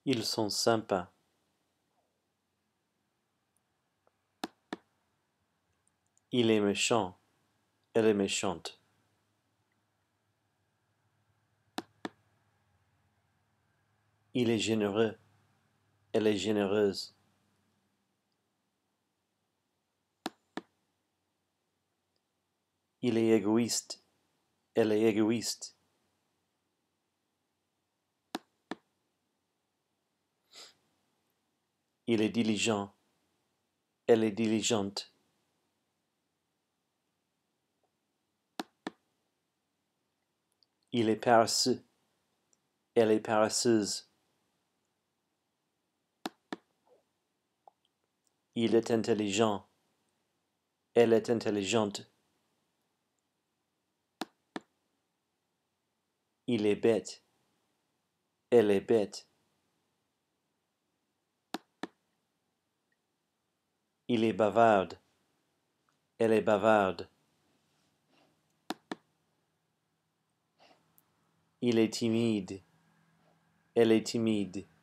Ils sont sympas. Il est méchant. Elle est méchante. Il est généreux. Elle est généreuse. Il est égoïste. Elle est égoïste. Il est diligent. Elle est diligente. Il est paresseux. Elle est paresseuse. Il est intelligent. Elle est intelligente. Il est bête. Elle est bête. Il est bavarde. Elle est bavarde. Il est timide. Elle est timide.